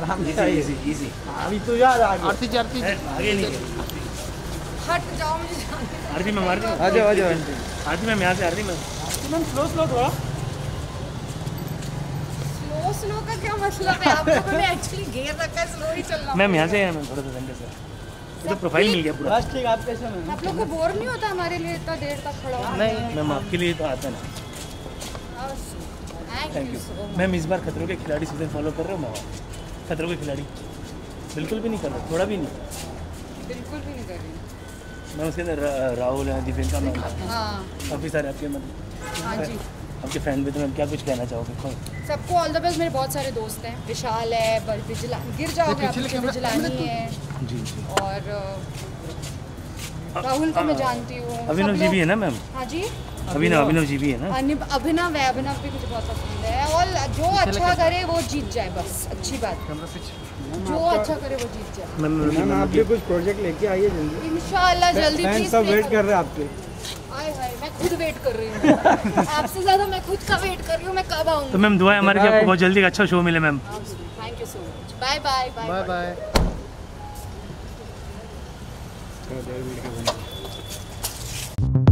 Easy अभी तो याद आ गया। आरती आरती आगे नहीं हट जाओ मुझे जाने दो। आरती मैम आ जाओ आरती मैम यहाँ से आरती मैम स्लो स्लो थोड़ा। स्लो का क्या मतलब है? आप लोगों ने एक्चुअली गियर रखा है, स्लो ही चलना। मैम यहाँ से मैम थोड़ा सा सेंटर से ये तो प्रोफाइल मिल गया पूरा। बस ठीक, आप कैसे मैम? आप लोग को बोर नहीं होता हमारे लिए इतना देर तक खड़ा होना? नहीं मैम आपके लिए तो आता ना। Thank you ma'am. इस बार खतरों के खिलाड़ी सीजन फॉलो कर रहे हो मैम? खतरों के खिलाड़ी बिल्कुल भी नहीं कर रहे, थोड़ा भी नहीं। बिल्कुल भी नहीं कर रही। मैम उसके अंदर राहुल है, दीपिका मैम, हाँ काफ़ी सारे आपके मतलब हाँ जी, आपके फ्रेंड भी। तो मैम क्या कुछ कहना चाहोगे? सबको ऑल द बेस्ट। मेरे बहुत सारे दोस्त हैं, विशाल है, गिर जाओगे आप, विजिलानी है, जी जी। और राहुल को मैं जानती हूँ। अभिनव जी भी है ना मैम? हाँ जी, अभिनव जी भी है ना? अभिनव है, अभिनव भी मुझे बहुत पसंद है। और जो अच्छा करे वो जीत जाए, बस अच्छी बात। जो अच्छा करे वो जीत जाए। मैम आप भी कुछ प्रोजेक्ट लेके आइए जल्दी। इंशाल्लाह जल्दी। फैंस सब वेट कर रहे हैं आपके। आए हाय, मैं खुद वेट कर रही हूँ। आपसे ज़्यादा मैं खुद का वेट कर रही हूँ, मैं कब आऊँगी। तो मैम दुआ है हमारी कि आपको बहुत जल्दी एक अच्छा शो मिले ma'am. Thank you so much. Bye bye bye bye.